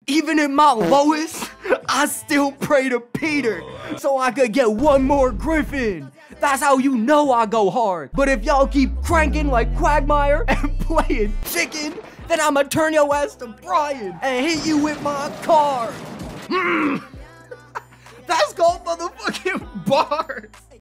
Even in my lowest, I still pray to Peter so I could get one more griffin. That's how you know I go hard. But if y'all keep cranking like Quagmire and playing chicken, then I'ma turn your ass to Brian and hit you with my car. That's called motherfucking bars.